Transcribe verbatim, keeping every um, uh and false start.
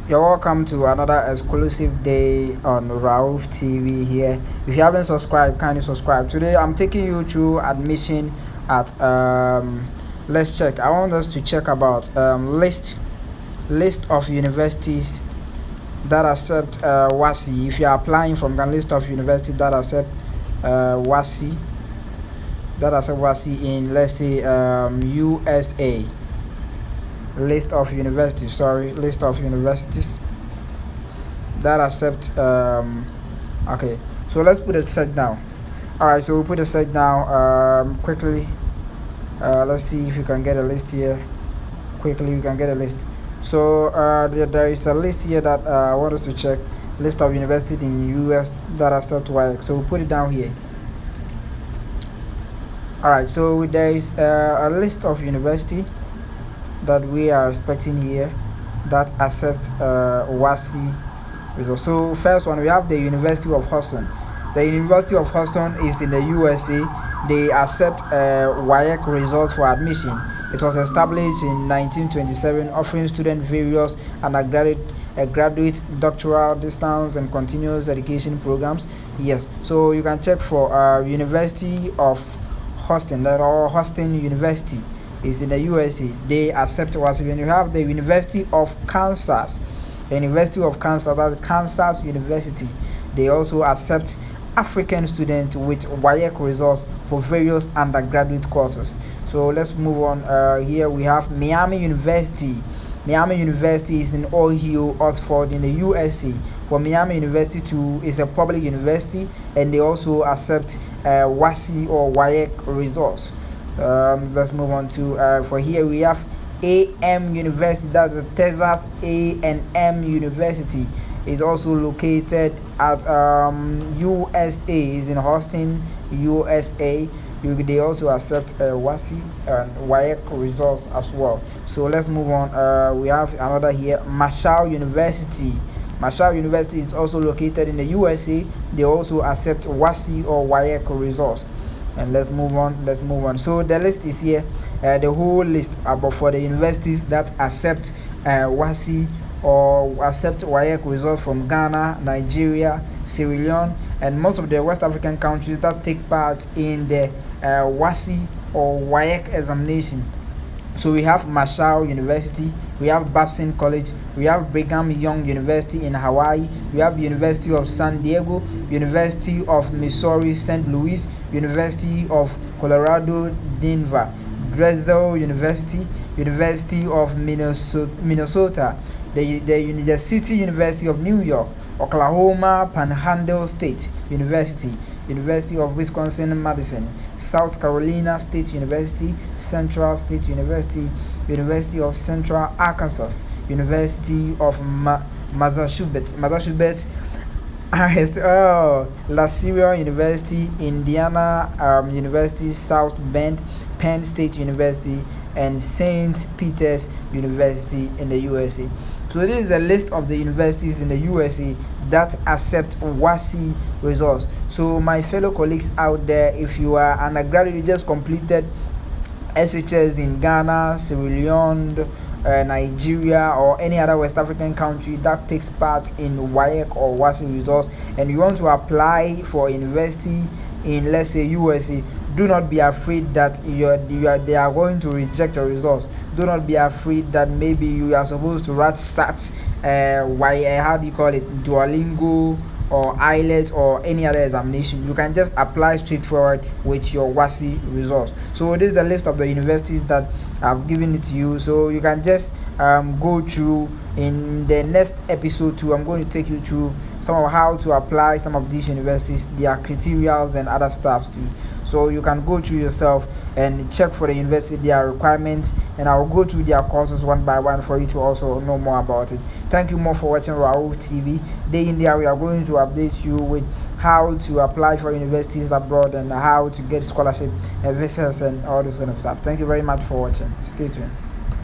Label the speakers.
Speaker 1: You're welcome to another exclusive day on Rauf T V here. If you haven't subscribed, kindly subscribe. Today I'm taking you through admission at um let's check. I want us to check about um list list of universities that accept uh WASSCE. If you are applying from the list of universities that accept uh WASSCE, that accept WASSCE in, let's say, um U S A. List of universities sorry list of universities that accept um okay, so let's put a search down. All right, so we'll put a search down um quickly. Uh let's see if you can get a list here quickly. You can get a list. So uh there, there is a list here that uh, I want us to check. List of universities in U S that accept W A E C. So we'll put it down here. All right, so there is uh, a list of university that we are expecting here that accept uh, WASSCE results. So first one, we have the University of Houston. The University of Houston is in the U S A. They accept uh, W A E C results for admission. It was established in nineteen twenty-seven, offering students various undergraduate, uh, graduate, doctoral, distance, and continuous education programs. Yes, so you can check for uh, University of Houston, that or Houston University is in the U S A. They accept WASSCE. When you have the University of Kansas, the University of Kansas, that's Kansas University, they also accept African students with W A E C results for various undergraduate courses. So let's move on. Uh, here we have Miami University. Miami University is in Ohio, Oxford in the U S A. For Miami University too, is a public university, and they also accept uh, WASSCE or W A E C results. Um, let's move on to uh, for here we have A M University. That's the Texas A and M University. Is also located at um, U S A. Is in Austin, U S A. You, they also accept uh, WASSCE and W A E C results as well. So let's move on. Uh, we have another here, Marshall University. Marshall University is also located in the U S A. They also accept WASSCE or W A E C results. And let's move on let's move on so the list is here, uh, the whole list about for the universities that accept uh, WASSCE or accept W A E C results from Ghana, Nigeria, Sierra Leone, and most of the West African countries that take part in the uh, WASSCE or W A E C examination. So we have Marshall University, we have Babson College, we have Brigham Young University in Hawaii, we have University of San Diego, University of Missouri Saint Louis, University of Colorado Denver, Drexel University, University of Minnesota, Minnesota the, the, the City University of New York, Oklahoma Panhandle State University, University of Wisconsin-Madison, South Carolina State University, Central State University, University of Central Arkansas, University of Ma Massachusetts, Massachusetts, oh, La Sierra University, Indiana um, University, South Bend, Penn State University, and Saint Peter's University in the U S A. So this is a list of the universities in the U S A that accept WASSCE results. So my fellow colleagues out there, if you are undergraduate, you just completed S H S in Ghana, Sierra Leone, uh, Nigeria, or any other West African country that takes part in W A E C or WASSCE results, and you want to apply for university in, let's say, U S A, do not be afraid that you're, you are, they are going to reject your results. Do not be afraid that maybe you are supposed to write SAT, uh, why, uh, how do you call it, Duolingo, or I E L T S, or any other examination. You can just apply straightforward with your WASSCE results. So this is the list of the universities that I've given it to you, so you can just um, go through. In the next episode too, I'm going to take you through some of how to apply some of these universities, their criteria and other stuff too, so you can go through yourself and check for the university, their requirements, and I'll go through their courses one by one for you to also know more about it. Thank you more for watching Rauf T V. Day in there we are going to update you with how to apply for universities abroad and how to get scholarship and visas and all this kind of stuff. Thank you very much for watching. Stay tuned.